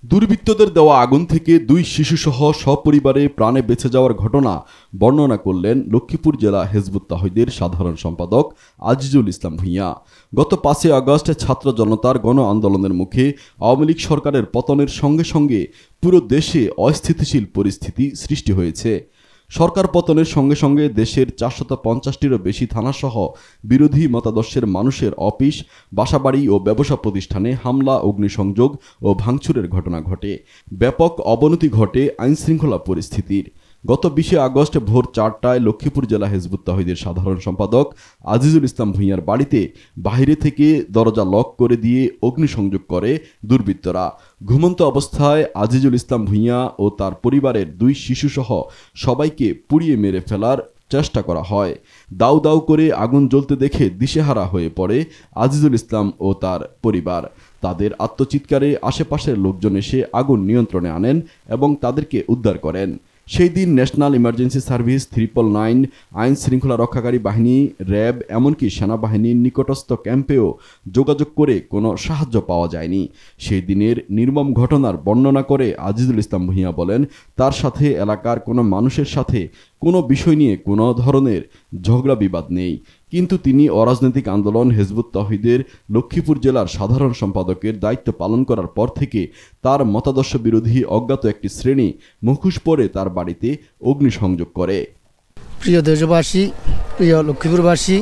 দুর্বৃত্তদের দেওয়া আগুন থেকে 2 শিশুসহ সপরিবারে প্রাণে বেঁচে যাওয়ার ঘটনা বর্ণনা করলেন লক্ষ্মীপুর জেলা হিজবুত তাওহীদের সাধারণ সম্পাদক আজিজুল ইসলাম ভূঁইয়া। গত 5 আগস্ট ছাত্র জনতার গণ আন্দোলনের মুখে আওয়ামী লীগ সরকারের পতনের সঙ্গে সঙ্গে পুরো দেশে অস্থিতিশীল পরিস্থিতি সৃষ্টি হয়েছে। সরকার পতনের সঙ্গে সঙ্গে দেশের 450টিরও বেশি থানাসহ বিরোধী মতাদর্শের মানুষের অফিস, বাসাবাড়ি ও ব্যবসা প্রতিষ্ঠানে হামলা, অগ্নিসংযোগ ও ভাঙচুরের ঘটনা ঘটে। ব্যাপক অবনতি ঘটে আইনশৃঙ্খলা পরিস্থিতির। গত 20 আগস্ট ভোর 4টায় লক্ষ্মীপুর জেলা হিজবুত তাওহীদের সাধারণ সম্পাদক আজিজুল ইসলাম ভূঁইয়ার বাড়িতে বাইরে থেকে দরজা লক করে দিয়ে অগ্নিসংযোগ করে দুর্বৃত্তরা। ঘুমন্ত অবস্থায় আজিজুল ইসলাম ভূঁইয়া ও তার পরিবারের 2 শিশুসহ সবাইকে পুড়িয়ে মেরে ফেলার চেষ্টা করা হয়। দাউ দাউ করে আগুন জ্বলতে দেখে দিশেহারা হয়ে পড়ে আজিজুল ইসলাম ও তার পরিবার। তাদের আত্মচিৎকারে আশেপাশের লোকজন এসে আগুন নিয়ন্ত্রণে আনেন এবং তাদেরকে উদ্ধার করেন। সেই দিন ন্যাশনাল ইমার্জেন্সি সার্ভিস, 999, আইন শৃঙ্খলা রক্ষাকারী বাহিনী, র্যাব, এমনকি সেনাবাহিনীর নিকটস্থ ক্যাম্পেও যোগাযোগ করে কোনো সাহায্য পাওয়া যায়নি। সেই দিনের নির্মম ঘটনার বর্ণনা করে আজিজুল ইসলাম ভূঁইয়া বলেন, তার সাথে এলাকার কোনো মানুষের সাথে কোনো বিষয় নিয়ে কোনো ধরনের ঝগড়া বিবাদ নেই, কিন্তু তিনি অরাজনৈতিক আন্দোলন হিজবুত তাওহীদের লক্ষ্মীপুর জেলার সাধারণ সম্পাদকের দায়িত্ব পালন করার পর থেকে তার মতাদর্শ বিরোধী অজ্ঞাত একটি শ্রেণী মুখোশ পরে তার বাড়িতে অগ্নিসংযোগ করে। প্রিয় দেশবাসী, প্রিয় লক্ষ্মীপুরবাসী,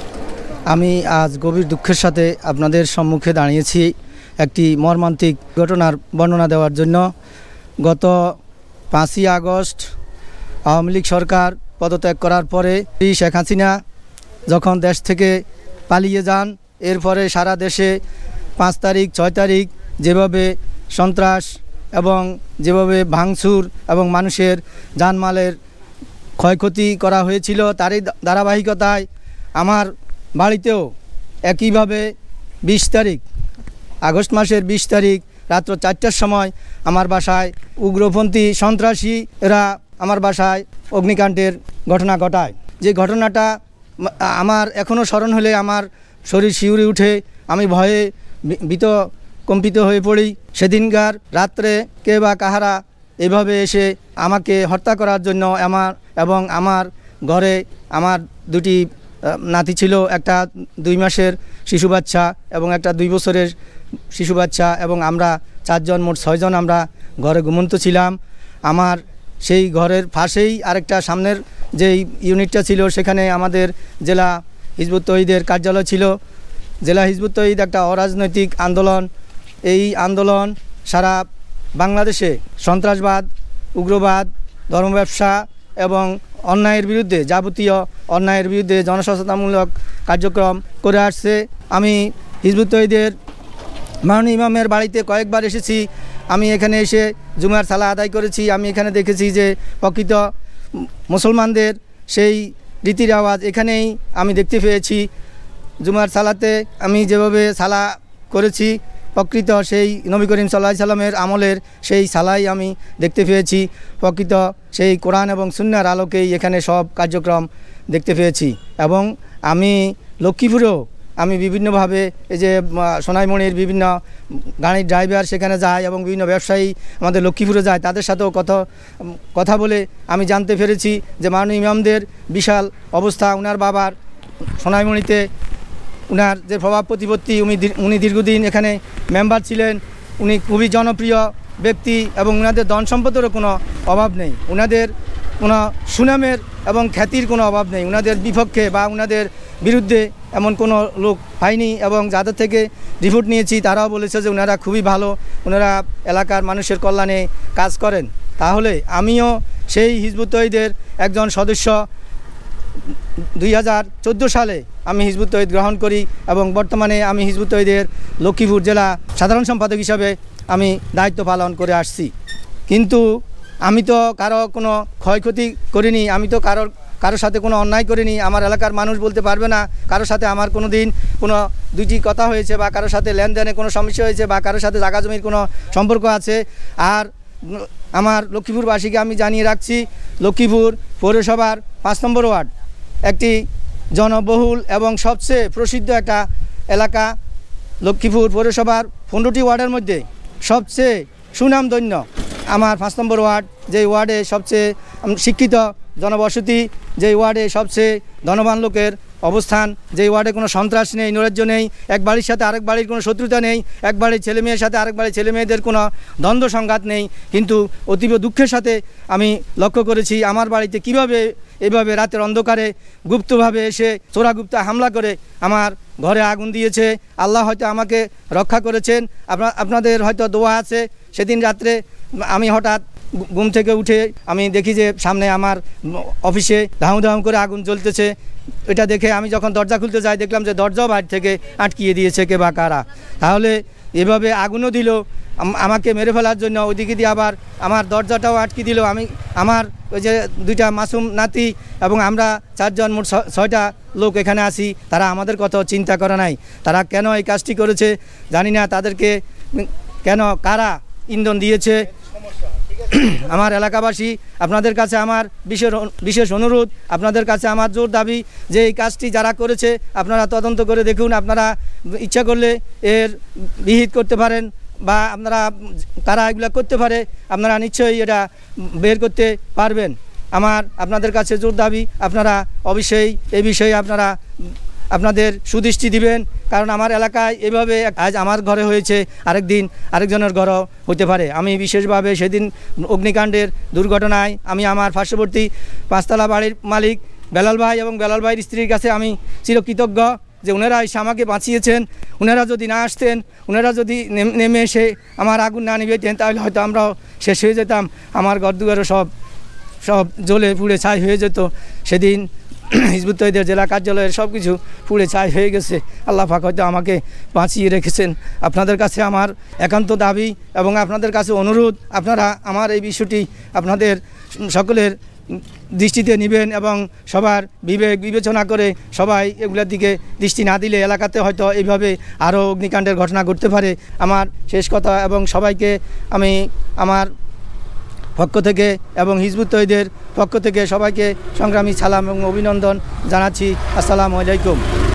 আমি আজ গভীর দুঃখের সাথে আপনাদের সম্মুখে দাঁড়িয়েছি একটি মর্মান্তিক ঘটনার বর্ণনা দেওয়ার জন্য। গত 5 আগস্ট আওয়ামী লীগ সরকার পদত্যাগ করার পরে শেখ হাসিনা যখন দেশ থেকে পালিয়ে যান, এরপরে সারা দেশে 5 তারিখ 6 তারিখ যেভাবে সন্ত্রাস এবং যেভাবে ভাঙচুর এবং মানুষের জানমালের ক্ষয়ক্ষতি করা হয়েছিল, তারই ধারাবাহিকতায় আমার বাড়িতেও একইভাবে 20 তারিখ আগস্ট মাসের 20 তারিখ রাত্র 4টার সময় আমার বাসায় উগ্রপন্থী সন্ত্রাসী এরা আমার বাসায় অগ্নিকাণ্ডের ঘটনা ঘটায়। যে ঘটনাটা আমার এখনও স্মরণ হলে আমার শরীর শিউরে উঠে, আমি ভয়ে কম্পিত হয়ে পড়ি। সেদিনকার রাত্রে কে বা কাহারা এভাবে এসে আমাকে হত্যা করার জন্য আমার ঘরে আমার 2টি নাতি ছিল, একটা 2 মাসের শিশু বাচ্চা এবং একটা 2 বছরের শিশু বাচ্চা, এবং আমরা 4 জন, মোট 6 জন আমরা ঘরে ঘুমন্ত ছিলাম। আমার সেই ঘরের পাশেই আরেকটা সামনের যেই ইউনিটটা ছিল, সেখানে আমাদের জেলা হিজবুত তাওহীদের কার্যালয় ছিল। জেলা হিজবুত তাওহীদ একটা অরাজনৈতিক আন্দোলন। এই আন্দোলন সারা বাংলাদেশে সন্ত্রাসবাদ, উগ্রবাদ, ধর্ম ব্যবসা এবং অন্যায়ের বিরুদ্ধে, যাবতীয় অন্যায়ের বিরুদ্ধে জনসচেতনতামূলক কার্যক্রম করে আসছে। আমি হিজবুত তাওহীদের মাননীয় ইমামের বাড়িতে কয়েকবার এসেছি। আমি এখানে এসে জুমার সালাহ আদায় করেছি। আমি এখানে দেখেছি যে প্রকৃত মুসলমানদের সেই রীতির আওয়াজ এখানেই আমি দেখতে পেয়েছি। জুমার সালাতে আমি যেভাবে সালাহ করেছি, প্রকৃত সেই নবী করিম সাল্লাল্লাহু আলাইহি সাল্লামের আমলের সেই সালাই আমি দেখতে পেয়েছি। প্রকৃত সেই কোরআন এবং সুন্নাহর আলোকেই এখানে সব কার্যক্রম দেখতে পেয়েছি। এবং আমি লক্ষ্মীপুরেও আমি বিভিন্নভাবে এই যে সোনাইমণির বিভিন্ন গাড়ির ড্রাইভার সেখানে যায় এবং বিভিন্ন ব্যবসায়ী আমাদের লক্ষ্মীপুরে যায়, তাদের সাথেও কথা বলে আমি জানতে পেরেছি যে মাননীয় ইমামদের বিশাল অবস্থা। উনার বাবার সোনাইমণিতে উনার যে প্রভাব প্রতিপত্তি, উনি দীর্ঘদিন এখানে মেম্বার ছিলেন, উনি খুবই জনপ্রিয় ব্যক্তি এবং উনাদের ধন সম্পদেরও কোনো অভাব নেই, উনাদের কোনো সুনামের এবং খ্যাতির কোনো অভাব নেই। উনাদের বিপক্ষে বা উনাদের বিরুদ্ধে এমন কোনো লোক পাইনি, এবং যাদের থেকে রিপোর্ট নিয়েছি তারাও বলেছে যে ওনারা খুবই ভালো, ওনারা এলাকার মানুষের কল্যাণে কাজ করেন। তাহলে আমিও সেই হিজবুত তাওহীদের একজন সদস্য। 2014 সালে আমি হিজবুত তাওহীদ গ্রহণ করি এবং বর্তমানে আমি হিজবুত তাওহীদের লক্ষ্মীপুর জেলা সাধারণ সম্পাদক হিসাবে আমি দায়িত্ব পালন করে আসছি। কিন্তু আমি তো কারো কোনো ক্ষয়ক্ষতি করিনি, আমি তো কারোর সাথে কোনো অন্যায় করিনি। আমার এলাকার মানুষ বলতে পারবে না কারোর সাথে আমার কোনো দিন কোনো 2টি কথা হয়েছে বা কারোর সাথে লেনদেনে কোনো সমস্যা হয়েছে বা কারোর সাথে জায়গা জমির কোনো সম্পর্ক আছে। আর আমার লক্ষ্মীপুরবাসীকে আমি জানিয়ে রাখছি, লক্ষ্মীপুর পৌরসভার 5 নম্বর ওয়ার্ড একটি জনবহুল এবং সবচেয়ে প্রসিদ্ধ একটা এলাকা। লক্ষ্মীপুর পৌরসভার 15টি ওয়ার্ডের মধ্যে সবচেয়ে সুনামধন্য আমার 5 নম্বর ওয়ার্ড, যেই ওয়ার্ডে সবচেয়ে শিক্ষিত জনবসতি, যেই ওয়ার্ডে সবচেয়ে ধনবান লোকের অবস্থান, যেই ওয়ার্ডে কোনো সন্ত্রাস নেই, নৈরাজ্য নেই, এক বাড়ির সাথে আরেক বাড়ির কোনো শত্রুতা নেই, এক বাড়ির ছেলে মেয়ের সাথে আরেক বাড়ির ছেলে মেয়েদের কোনো দ্বন্দ্ব সংঘাত নেই। কিন্তু অতীব দুঃখের সাথে আমি লক্ষ্য করেছি আমার বাড়িতে কিভাবে এভাবে রাতের অন্ধকারে গুপ্তভাবে এসে চোরাগুপ্তা হামলা করে আমার ঘরে আগুন দিয়েছে। আল্লাহ হয়তো আমাকে রক্ষা করেছেন, আপনাদের হয়তো দোয়া আছে। সেদিন রাত্রে আমি হঠাৎ ঘুম থেকে উঠে আমি দেখি যে সামনে আমার অফিসে ধাউ ধাউ করে আগুন জ্বলতেছে। এটা দেখে আমি যখন দরজা খুলতে যাই দেখলাম যে দরজাও বাইরে থেকে আটকিয়ে দিয়েছে কে বা কারা। তাহলে এভাবে আগুনও দিল আমাকে মেরে ফেলার জন্য, ওইদিকে দিয়ে আবার আমার দরজাটাও আটকে দিল। আমার ওই যে 2টা মাসুম নাতি এবং আমরা 4 জন, মোট 6টা লোক এখানে আসি, তারা আমাদের কথা চিন্তা করে নাই। তারা কেন এই কাজটি করেছে জানি না, তাদেরকে কেন কারা ইন্ধন দিয়েছে। আমার এলাকাবাসী, আপনাদের কাছে আমার বিশেষ অনুরোধ, আপনাদের কাছে আমার জোর দাবি যে এই কাজটি যারা করেছে আপনারা তদন্ত করে দেখুন। আপনারা ইচ্ছা করলে এর বিহিত করতে পারেন বা তারা এগুলো করতে পারে, আপনারা নিশ্চয়ই এটা বের করতে পারবেন। আপনাদের কাছে জোর দাবি, আপনারা অবশ্যই এই বিষয়ে আপনাদের সুদৃষ্টি দিবেন। কারণ আমার এলাকায় এভাবে আজ আমার ঘরে হয়েছে, আরেকদিন আরেকজনের ঘরও হতে পারে। আমি বিশেষভাবে সেদিন অগ্নিকাণ্ডের দুর্ঘটনায় আমি আমার পার্শ্ববর্তী 5তলা বাড়ির মালিক বেলাল ভাই এবং বেলাল ভাইয়ের স্ত্রীর কাছে আমি চিরকৃতজ্ঞ যে ওনারা এসে আমাকে বাঁচিয়েছেন। ওনারা যদি না আসতেন, ওনারা যদি নেমে এসে আমার আগুন না নিবেতেন, তাহলে হয়তো আমরাও শেষ হয়ে যেতাম। আমার ঘরদুয়ারও সব জ্বলে পুড়ে ছাই হয়ে যেত। সেদিন হিজবুত তৌহিদের জেলা কার্যালয়ের সব কিছু পুড়ে ছাই হয়ে গেছে। আল্লাহ পাক হয়তো আমাকে বাঁচিয়ে রেখেছেন। আপনাদের কাছে আমার একান্ত দাবি এবং আপনাদের কাছে অনুরোধ, আপনারা আমার এই বিষয়টি আপনাদের সকলের দৃষ্টিতে নেবেন এবং সবার বিবেচনা করে সবাই এগুলোর দিকে দৃষ্টি না দিলে এলাকাতে হয়তো এইভাবে আরও অগ্নিকাণ্ডের ঘটনা ঘটতে পারে। আমার শেষ কথা, এবং সবাইকে আমি আমার পক্ষ থেকে এবং হিজবুত তৌহিদের পক্ষ থেকে সবাইকে সংগ্রামী সালাম এবং অভিনন্দন জানাচ্ছি। আসসালামু আলাইকুম।